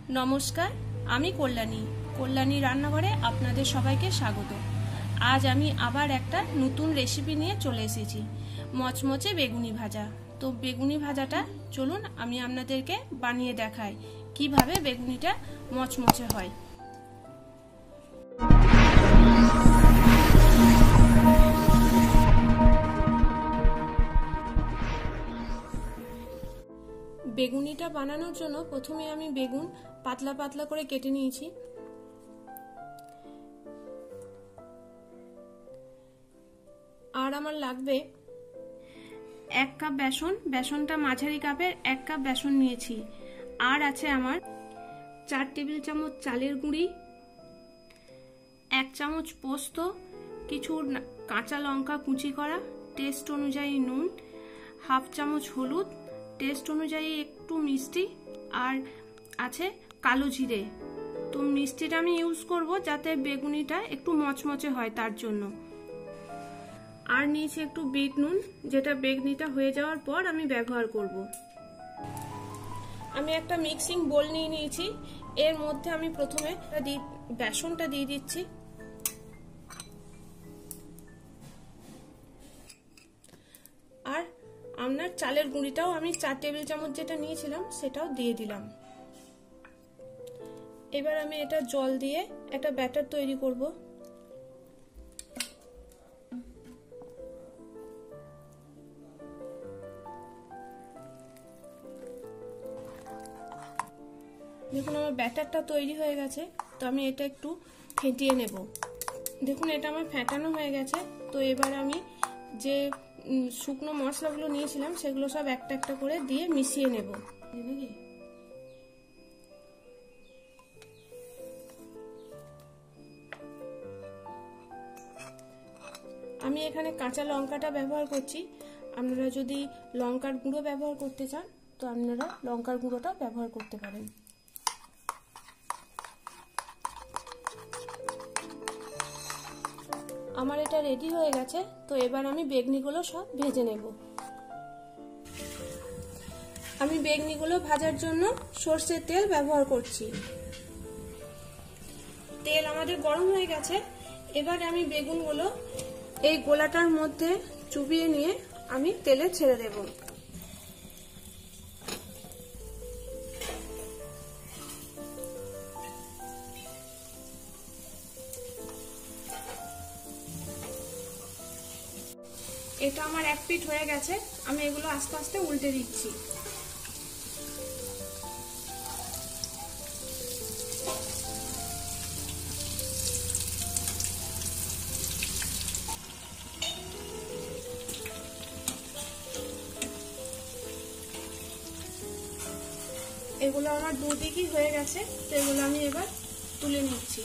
নমস্কার, আমি কল্যাণী রান্নাঘরে আপনাদের সবাইকে স্বাগত। আজ আমি আবার একটা নতুন রেসিপি নিয়ে চলে এসেছি, মচমচে বেগুনি ভাজা। তো বেগুনি ভাজাটা চলুন আমি আপনাদেরকে বানিয়ে দেখাই কিভাবে বেগুনিটা মচমচে হয়। বেগুনিটা বানানোর জন্য প্রথমে আমি বেগুন পাতলা পাতলা করে কেটে নিয়েছি। আর আমার লাগবে 1 কাপ বেসন। বেসনটা মাঝারি কাপের 1 কাপ বেসন নিয়েছি। আর আছে আমার 4 টেবিল চামচ চালের গুঁড়ি, 1 চামচ পোস্ত, কিছু কাঁচা লঙ্কা কুচি করা, টেস্ট অনুযায়ী নুন, 1/2 চামচ হলুদ, টেস্ট অনুযায়ী একটু মিষ্টি, আর আছে কালো জিরে। তো মিষ্টিটা আমি ইউজ করব যাতে বেগুনিটা একটু মচমচে হয় তার জন্য। আর নিয়েছি একটু বিট নুন, যেটা বেগুনিটা হয়ে যাওয়ার পর আমি ব্যবহার করব। আমি একটা মিক্সিং বোল নিয়ে নিয়েছি। এর মধ্যে আমি প্রথমে বেসনটা দিয়ে দিচ্ছি। আর আপনার চালের গুঁড়িটাও আমি 4 টেবিল চামচ যেটা নিয়েছিলাম সেটাও দিয়ে দিলাম। এবার আমি এটা জল দিয়ে একটা ব্যাটার তৈরি করব। দেখুন আমার ব্যাটারটা তৈরি হয়ে গেছে। তো আমি এটা একটু ফেটিয়ে নেব। দেখুন এটা আমার ফেটানো হয়ে গেছে। তো এবার আমি যে শুকনো মশলাগুলো নিয়েছিলাম সেগুলো সব একটা একটা করে দিয়ে মিশিয়ে নেব। আমি এখানে কাঁচা লঙ্কাটা ব্যবহার করছি। আপনারা যদি লঙ্কার গুঁড়ো ব্যবহার করতে চান তো আপনারা লঙ্কার গুঁড়োটা ব্যবহার করতে পারেন। আমার এটা রেডি হয়ে গেছে। তো এবার আমি বেগুনিগুলো সব ভেজে নেব। আমি বেগুনিগুলো ভাজার জন্য সরষের তেল ব্যবহার করছি। তেল আমাদের গরম হয়ে গেছে। এবার আমি বেগুনগুলো এই গোলাটার মধ্যে চুবিয়ে নিয়ে আমি তেলে ছেড়ে দেব। এটা আমার 1 পিঠ হয়ে গেছে। আমি এগুলো আস্তে আস্তে উল্টে দিচ্ছি। এগুলো আমার দুদিকই হয়ে গেছে। তো এগুলো আমি এবার তুলে নিচ্ছি।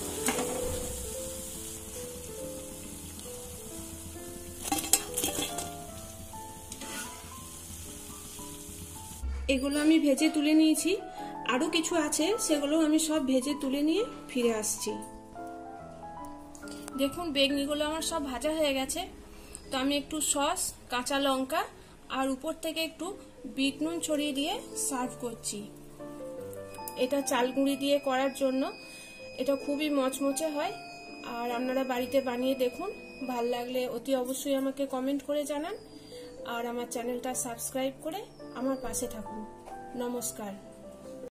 এগুলো আমি ভেজে তুলে নিয়েছি। আরো কিছু আছে, সেগুলো আমি সব ভেজে তুলে নিয়ে ফিরে আসছি। দেখুন বেগুনিগুলো আমার সব ভাজা হয়ে গেছে। তো আমি একটু সস, কাঁচা লঙ্কা আর উপর থেকে একটু বিট নুন ছড়িয়ে দিয়ে সার্ভ করছি। এটা চাল গুঁড়ি দিয়ে করার জন্য এটা খুবই মচমচে হয়। আর আপনারা বাড়িতে বানিয়ে দেখুন। ভালো লাগলে অতি অবশ্যই আমাকে কমেন্ট করে জানান। আর আমার চ্যানেলটা সাবস্ক্রাইব করে আমার পাশে থাকুন। নমস্কার।